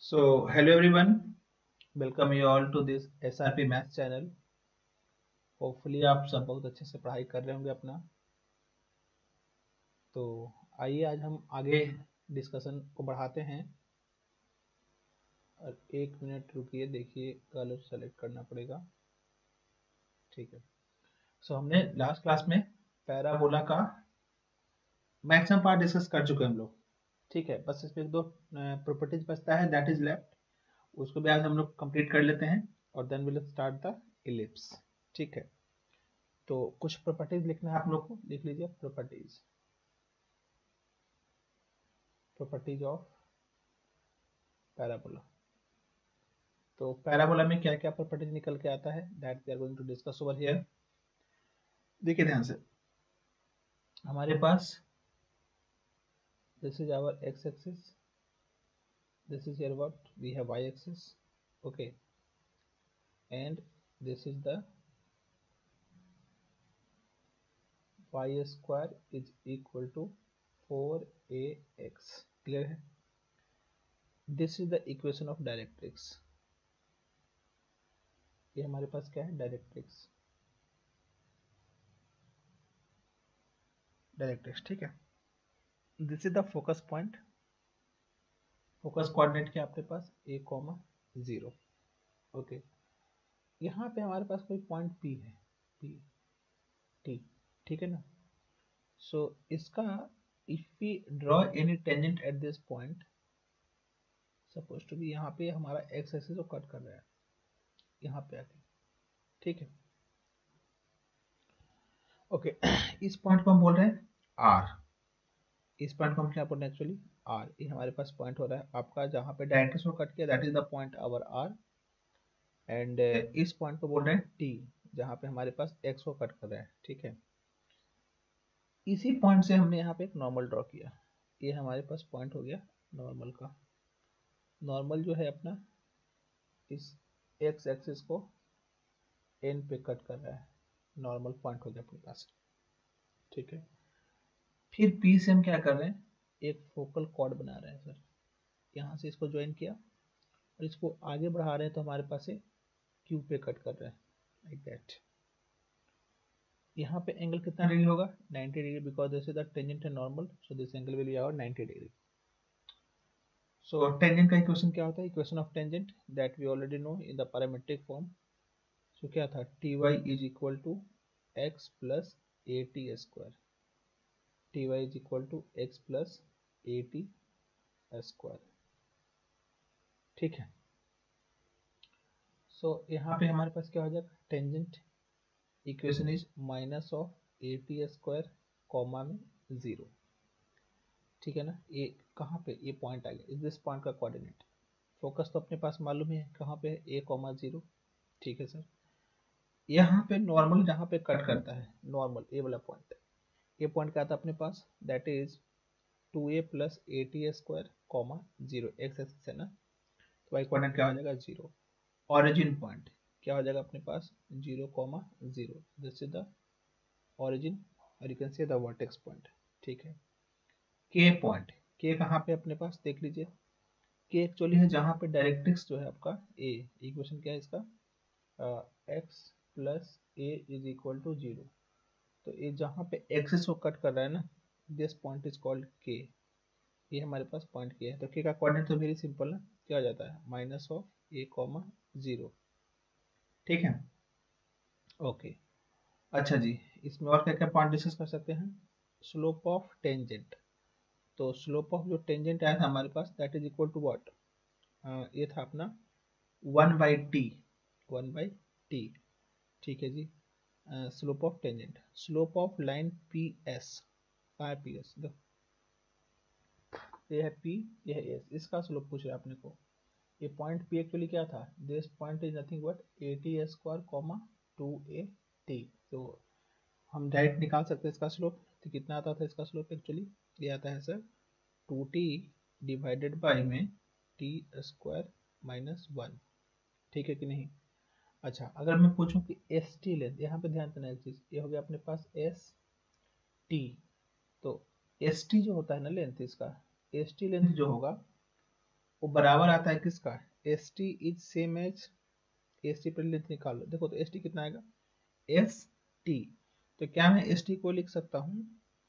So, hello everyone, welcome you all to this SRP Maths channel. Hopefully आप सब बहुत अच्छे से पढ़ाई कर रहे होंगे अपना। तो आइए आज हम आगे डिस्कशन को बढ़ाते हैं। और एक मिनट रुकिए, देखिए कलर सेलेक्ट करना पड़ेगा। ठीक है। हमने लास्ट क्लास में पैराबोला का मैक्सिमम पार्ट डिस्कस कर चुके हैं हम लोग। ठीक है, बस इसमें एक दो प्रॉपर्टीज बचता है, दैट इज लेफ्ट। उसको भी आज हम लोग कंप्लीट कर लेते हैं और then will start the ellipse. ठीक है, तो कुछ प्रॉपर्टीज लिखना है आप लोग को, लिख लीजिए प्रॉपर्टीज ऑफ पैराबोला। तो पैराबोला में क्या क्या प्रॉपर्टीज निकल के आता है, that we are going to discuss over here. देखिए ध्यान से, हमारे पास this is our X axis, this is your what we have Y axis, okay, and this is the Y square is equal to 4ax। Clear है? This is the equation of directrix. ये हमारे पास क्या है, directrix. ठीक है। This is the focus point. Focus coordinate क्या आपके पास a,0। ओके, यहाँ पे हमारे पास कोई पॉइंट P है, P T, ठीक है ना। सो इसका if we draw any tangent at this point, suppose to be यहाँ पे हमारा एक्स एक्सिस को कट कर रहा है यहाँ पे आके, ठीक है। ओके, इस पॉइंट को हम बोल रहे हैं R। इस पॉइंट को हम क्या बोल रहे हैं एक्चुअली R। ये हमारे पास पॉइंट हो रहा है आपका जहाँ पे डायरेक्ट्रिक्स को कट किया, that is the point our R। And इस पॉइंट को बोल रहे हैं T, जहाँ पे हमारे पास x को कट कर रहा है, ठीक है। इसी पॉइंट से हमने यहाँ पे एक नॉर्मल ड्रॉ किया। ये हमारे पास पॉइंट हो गया नॉर्मल का। नॉर्मल जो है अपना इस x एक्सिस को n पे कट कर रहा है, नॉर्मल पॉइंट हो गया अपने पास, ठीक है। फिर P से हम क्या कर रहे हैं, एक फोकल कॉर्ड बना रहे हैं सर। यहाँ से इसको ज्वाइन किया और इसको आगे बढ़ा रहे हैं, तो हमारे पास ये Q पे कट कर रहे हैं, लाइक दैट। यहाँ पे एंगल कितना डिग्री होगा, 90 degree, because this is the tangent and normal, so this angle will be our 90 degree. So tangent का इक्वेशन क्या होता है, equation of tangent that we already know in the parametric form. So क्या था, t y is equal to x plus a t square. T y is equal to x plus a t square, ठीक है। सो यहाँ पे हमारे पास क्या हो जाएगा, tangent equation is minus of a t square comma में 0, ठीक है ना। ये कहाँ पे, ये पॉइंट आ गया, इस दिस पॉइंट का कोऑर्डिनेट। फोकस तो अपने पास मालूम है कहाँ पे है, a,0, ठीक है सर। यहाँ पे नॉर्मल जहाँ पे कट करता है, नॉर्मल ए वाला पॉइंट, ये पॉइंट क्या था अपने पास, that is 2a plus a t square comma 0, x axis है ना, तो वाई कोऑर्डिनेट क्या हो जाएगा 0। ऑरिजिन पॉइंट क्या हो जाएगा अपने पास 0,0, दिस इज द ऑरिजिन और you can say the vertex point, ठीक है। के पॉइंट, के कहाँ पे अपने पास देख लीजिए, के एक्चुअली है जहाँ पे डायरेक्ट्रिक्स जो है आपका ए, इक्वेशन क्या है इसका, x plus a is equal to 0। तो ये जहाँ पे एक्सिस को कट कर रहा है ना, दिस पॉइंट इज कॉल्ड के। ये हमारे पास पॉइंट के है, तो के का कोऑर्डिनेट तो वेरी सिंपल ना, क्या हो जाता है माइनस ऑफ a,0, ठीक है। ओके, अच्छा जी, इसमें और क्या क्या पॉइंट डिस्कस कर सकते हैं, स्लोप ऑफ टेंजेंट। तो स्लोप ऑफ जो टेंजेंट आया था हमारे पास, that is equal to what, ये था अपना 1/t, 1/t, ठीक है जी। Slope of tangent, slope of line P S, कहाँ है पी एस, ये है पी, ये है एस, इसका स्लोप पूछ रहा है अपने को। ये पॉइंट पी एक्चुअली क्या था, this point is nothing but a t square comma 2a t। तो हम डायरेक्ट निकाल सकते हैं इसका स्लोप। तो कितना आता था इसका स्लोप एक्चुअली, ये आता है सर 2t डिवाइडेड बाई में टी स्क्वायर माइनस 1, ठीक है कि नहीं। अच्छा, अगर मैं पूछूं कि एस टी लेंथ, यहाँ पे ध्यान देना एक चीज, ये हो गया अपने पास एस टी। तो एस टी जो होता है ना लेंथ इसका, एस टी लेंथ जो होगा वो बराबर आता है किसका, S T is same as, S T पर लेंथ निकाल लो, देखो तो एस टी कितना आएगा, एस टी, तो क्या मैं एस टी को लिख सकता हूँ,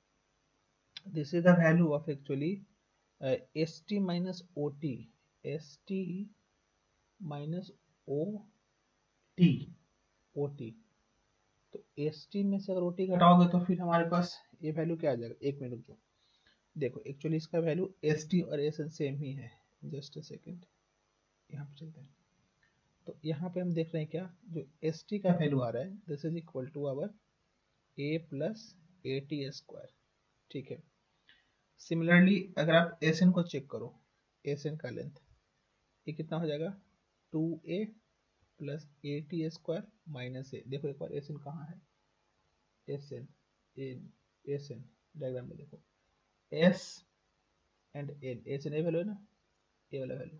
this is the value of actually S T minus O T, S T minus O T, O T, तो एस टी में से अगर ओ टी घटाओगे तो फिर हमारे पास ये वैल्यू क्या आ जाएगा, एक मिनट रुको, देखो एक्चुअली इसका वैल्यू एस टी और एस एन सेम ही है, जस्ट अ सेकेंड, यहाँ पे चलते हैं, तो यहाँ पे हम देख रहे हैं क्या, जो एस टी का वैल्यू आ रहा है this is equal to our a plus a t square, ठीक है। सिमिलरली अगर आप एस एन को चेक करो, एस एन का लेंथ ये कितना हो जाएगा, two a plus a t square minus a, देखो एक बार एस एन कहाँ है, S N, S N diagram में देखो, S and N, S N a value है ना, ए वाला वैल्यू,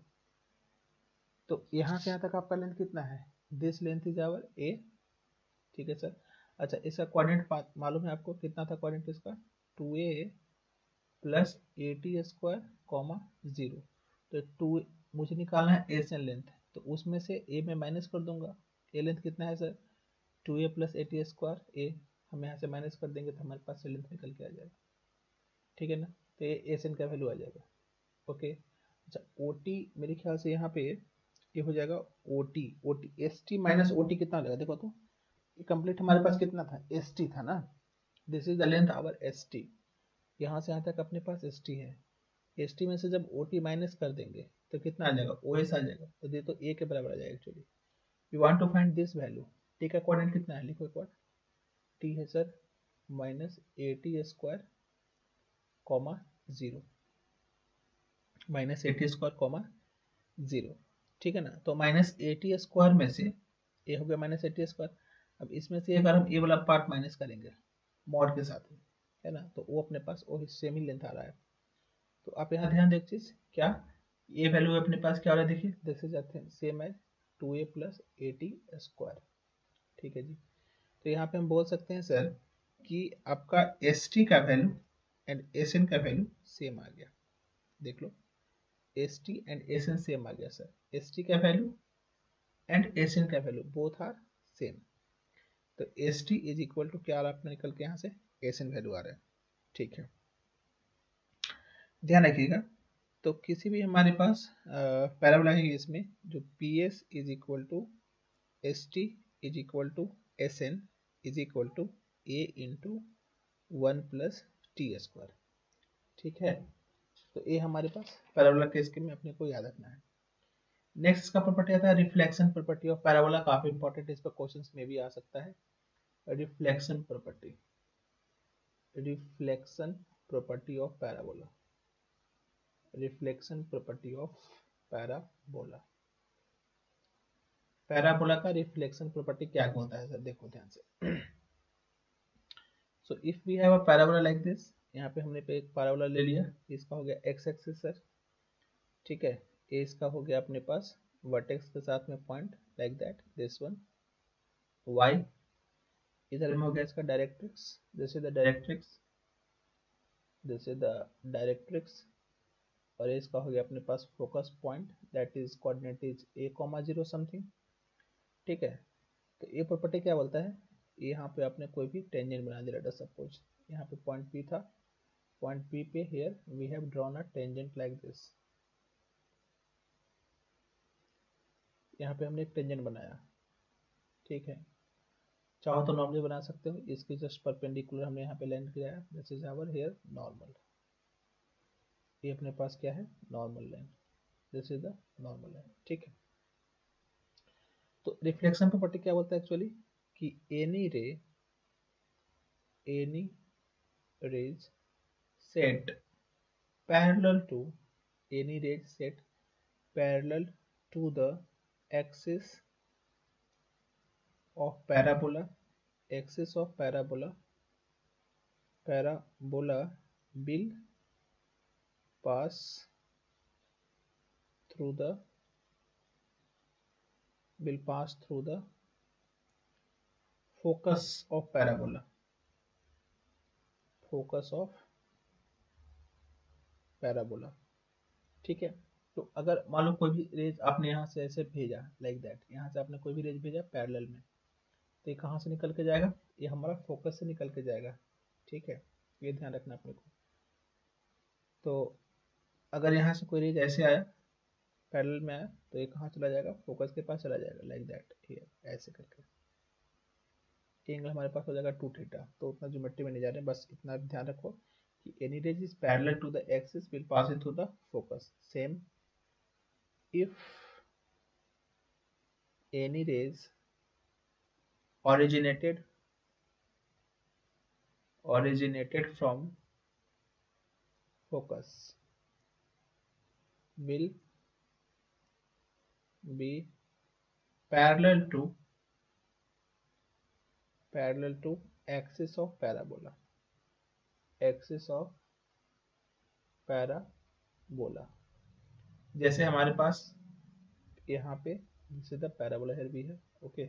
तो यहाँ से यहाँ तक आपका लेंथ कितना है, this length is our a, ठीक है सर। अच्छा इसका कोऑर्डिनेट पाथ मालूम है आपको, कितना था कोऑर्डिनेट इसका, two a plus a t square comma zero, तो टू मुझे निकालना है एस एन लेंथ, तो उसमें से ए में माइनस कर दूंगा, ए लेंथ कितना है sir, two a plus a t square, ए हम यहाँ से माइनस कर देंगे तो हमारे पास से लेंथ निकल के आ जाएगा, ठीक है ना, तो ये एस एन का वैल्यू आ जाएगा, ओके। अच्छा ओ टी मेरे ख्याल से यहाँ पे ये हो जाएगा O T, O T S T minus O T कितना लगेगा, देखो तो ये कंप्लीट हमारे पास कितना था, एस टी था ना, this is the length our S T, यहाँ से यहाँ तक अपने पास एस टी है, एस टी में से जब ओ टी माइनस कर देंगे तो कितना आ जाएगा, ओ एस आ जाएगा, तो ये तो ए के बराबर आ जाएगा actually, we want to find this value, टी का कोऑर्डिनेट कितना है, लिखो एक बार, टी है sir minus a t square comma zero, minus a t square comma zero, ठीक है ना, तो माइनस ए टी स्क्वायर में से ए हो गया माइनस ए टी स्क्वायर, अब इसमें से अगर हम ए वाला पार्ट माइनस करेंगे मॉड के साथ में, है ना, तो वो अपने पास वो सेम ही लेंथ आ रहा है, तो आप यहाँ ध्यान देख चीज क्या, ये वैल्यू अपने पास क्या हो रहा है, देखिए this is same as two a plus a t square, ठीक है जी। तो यहाँ पे हम बोल सकते हैं सर कि आपका एस टी का वैल्यू एंड एस एन का वैल्यू सेम आ गया, देख लो S T and S N same आ गया सर, एस टी का वैल्यू एंड एस एन का वैल्यू बोथ आर सेम, तो S T is equal to क्या आ रहा है अपना निकल के यहाँ से, एस एन वैल्यू आ रहा है, ठीक है। ध्यान रखिएगा, तो किसी भी हमारे पास पैराबोला है इसमें जो P S is equal to S T is equal to S N is equal to a into one plus t square, ठीक है, तो ये हमारे पास पैराबोला के स्कीम में अपने को याद रखना है। नेक्स्ट इसका प्रॉपर्टी आता है रिफ्लेक्शन प्रॉपर्टी ऑफ पैराबोला, काफी इंपॉर्टेंट, इस पर क्वेश्चंस में भी आ सकता है, reflection property, reflection property of parabola, reflection property of parabola, parabola का रिफ्लेक्शन प्रॉपर्टी क्या होता है सर, देखो ध्यान से, so if we have a parabola like this, यहाँ पे हमने पे एक पैराबोला ले लिया, इसका हो गया एक्स एक्सिस सर, ठीक है, ए इसका हो गया अपने पास वर्टेक्स के साथ में point like that, this one y, इधर में हो गया इसका directrix, this is the directrix, this is the directrix, और इसका हो गया अपने पास focus point, that is coordinate is a comma zero something, ठीक है। तो ये प्रॉपर्टी क्या बोलता है, यहाँ पे आपने कोई भी टेंजेंट बना दिया, लेट अस सपोज यहाँ पे पॉइंट पी था, पॉइंट पी पे here we have drawn a tangent like this, यहाँ पे हमने एक टेंजेंट बनाया, ठीक है, चाहो तो नॉर्मली बना सकते हो, इसकी जस्ट परपेंडिकुलर हमने यहाँ पे लैंड किया है, this is our here normal, ये अपने पास क्या है normal line, this is the normal line, ठीक है। तो रिफ्लेक्शन प्रॉपर्टी क्या बोलता है एक्चुअली कि any rays set parallel to, any rays set parallel to the axis of parabola, axis of parabola, parabola will pass through the focus of parabola, focus of parabola, ठीक है। तो अगर मान लो कोई भी रेज आपने यहाँ से ऐसे भेजा लाइक दैट, यहाँ से आपने कोई भी रेज भेजा पैरेलल में, तो ये कहाँ से निकल के जाएगा, ये हमारा फोकस से निकल के जाएगा, ठीक है, ये ध्यान रखना अपने को। तो अगर यहाँ से कोई रेज ऐसे आया पैरेलल में आया तो ये कहाँ चला जाएगा, फोकस के पास चला जाएगा लाइक दैट, ठीक है, ऐसे करके एंगल हमारे पास हो जाएगा 2 थीटा। तो उतना ज्योमेट्री में नहीं जा रहे हैं, बस इतना ध्यान रखो कि any rays is parallel to the axis will pass into the focus. Same if any rays originated from focus will be parallel to axis of parabola, जैसे हमारे पास यहाँ पे सीधा पैराबोला हेयर भी है, ओके,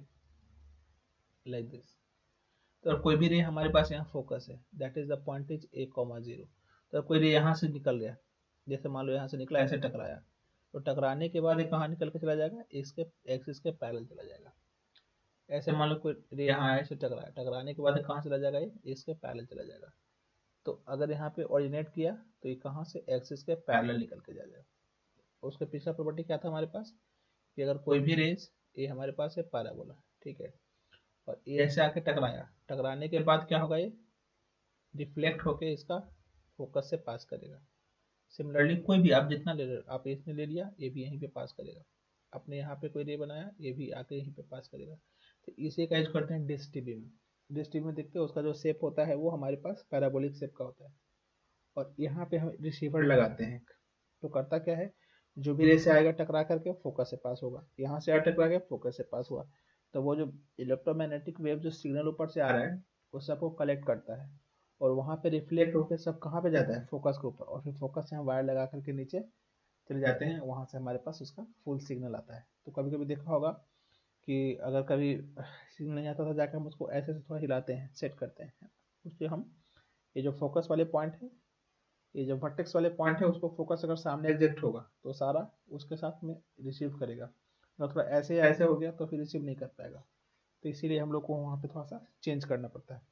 लाइक दिस। तो कोई भी रे हमारे पास यहाँ फोकस है, that is the point is a,0। तो कोई रे यहाँ से निकल गया, जैसे मान लो यहाँ से निकला, ऐसे टकराया, तो टकराने के बाद ये कहाँ निकल के चला जाएगा, इसके एक्सिस के पैरेलल चला जाएगा। ऐसे मान लो कोई रे यहाँ ऐसे टकराया, टकराने के बाद कहाँ चला जाएगा, ये इसके पैरेलल चला जाएगा। तो अगर यहाँ पे ओरिजिनेट किया तो ये कहाँ से, एक्सिस के पैरेलल निकल के जाएगा। उसका पिछला प्रॉपर्टी क्या था हमारे पास, कि अगर कोई भी रेज, ये हमारे पास है पैराबोला, ठीक है, और ये ऐसे आके टकराया, टकराने के बाद क्या होगा, ये रिफ्लेक्ट होके इसका फोकस से पास करेगा। सिमिलरली कोई भी आप जितना ले रहे, आप इसने ले लिया, ये भी यहीं पे पास करेगा, अपने यहाँ पे कोई रे बनाया, ये भी आके यहीं पे पास करेगा। तो इसे का यूज करते हैं डिश टीवी में। डिश टीवी में देखते हैं उसका जो शेप होता है वो हमारे पास पैराबोलिक शेप का होता है, और यहाँ पे हम रिसीवर लगाते हैं। तो करता क्या है, जो भी रे से आएगा टकरा करके फोकस से पास होगा, यहाँ से टकरा के फोकस से पास हुआ, तो वो जो इलेक्ट्रोमैग्नेटिक वेव जो सिग्नल ऊपर से आ रहा है वो सबको कलेक्ट करता है, और वहाँ पे रिफ्लेक्ट होकर सब कहाँ पे जाता है, फोकस के ऊपर, और फिर फोकस से हम वायर लगा करके नीचे चले जाते हैं, वहाँ से हमारे पास उसका फुल सिग्नल आता है। तो कभी कभी देखा होगा कि अगर कभी सिग्नल नहीं आता था, जाकर हम उसको ऐसे से थोड़ा हिलाते हैं, सेट करते हैं, उससे हम ये जो फोकस वाले पॉइंट है, ये जो वर्टेक्स वाले पॉइंट है, उसको फोकस अगर सामने एग्जैक्ट होगा तो सारा उसके साथ में रिसीव करेगा, अगर थोड़ा ऐसे या ऐसे हो गया तो फिर रिसीव नहीं कर पाएगा। तो इसीलिए हम लोग को वहाँ पे थोड़ा सा चेंज करना पड़ता है,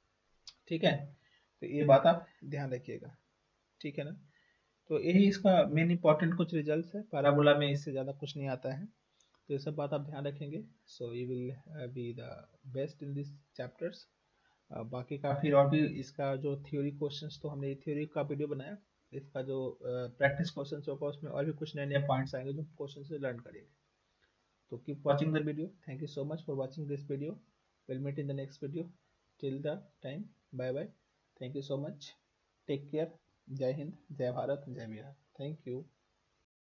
ठीक है। तो ये बात आप ध्यान रखिएगा, ठीक है ना। तो यही इसका मेन इंपॉर्टेंट कुछ रिजल्ट्स है, पैराबोला में इससे ज़्यादा कुछ नहीं आता है, तो ये सब बात आप ध्यान रखेंगे। So you will be the best in this chapters. बाकी का फिर और भी इसका जो थ्योरी क्वेश्चंस, तो हमने थ्योरी का वीडियो बनाया, इसका जो प्रैक्टिस क्वेश्चंस होगा उसमें और भी कुछ नए नए पॉइंट्स आएंगे जो क्वेश्चन से लर्न करेंगे। तो keep watching the video, thank you so much for watching this video, will meet in the next video, till the time bye bye, thank you so much, take care, जय हिंद, जय भारत, जय Bihar, thank you.